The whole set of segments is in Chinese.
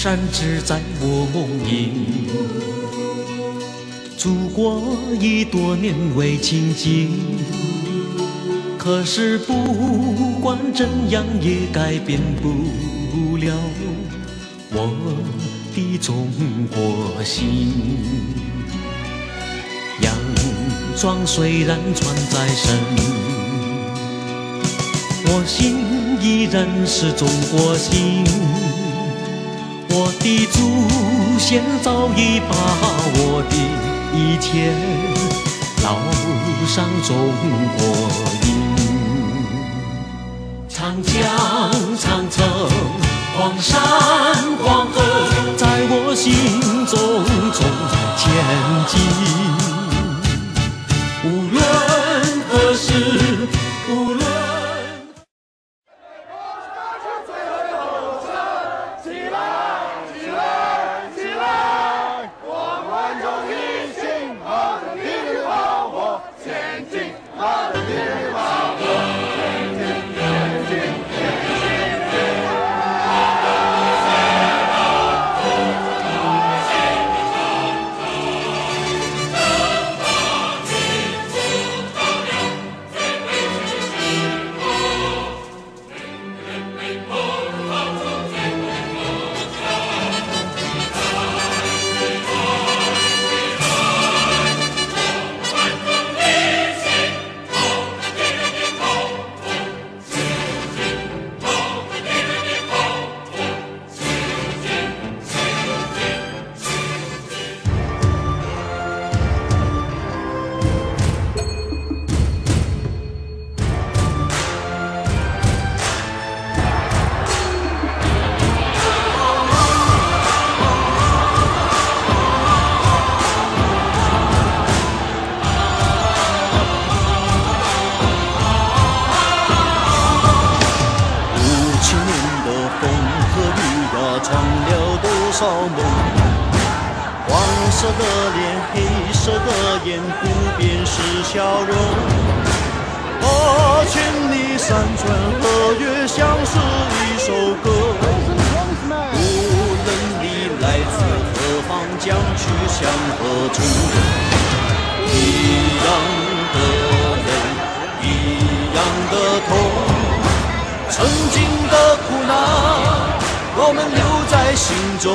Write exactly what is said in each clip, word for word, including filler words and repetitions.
山只在我梦萦。祖国已多年未亲近，可是不管怎样也改变不了我的中国心。洋装虽然穿在身，我心依然是中国心。我的祖先早已把我的一切烙上中国印。长江长城黄山黄河在我心中中前进。无论何时，无论少梦，黄色的脸，黑色的眼，不变是笑容。八千里山川河岳，像是一首歌。无论你来自何方，将去向何处，一样的泪，一样的痛，曾经的苦难，我们留在心中，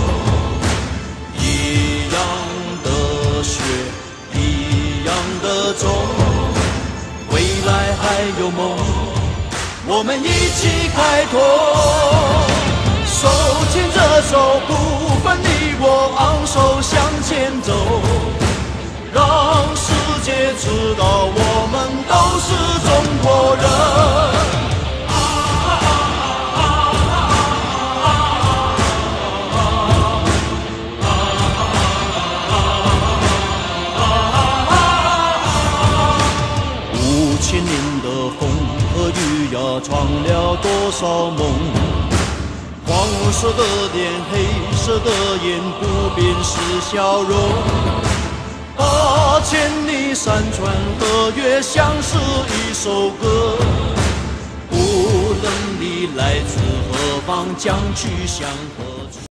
一样的血，一样的种，未来还有梦，我们一起开拓。手牵着手，不分你我，昂首向前走，让世界知道我们都是中国人。千年的风和雨呀，闯了多少梦？黄色的脸，黑色的眼，不变是笑容。八千里山川河岳，像是一首歌。无论你来自何方，将去向何处。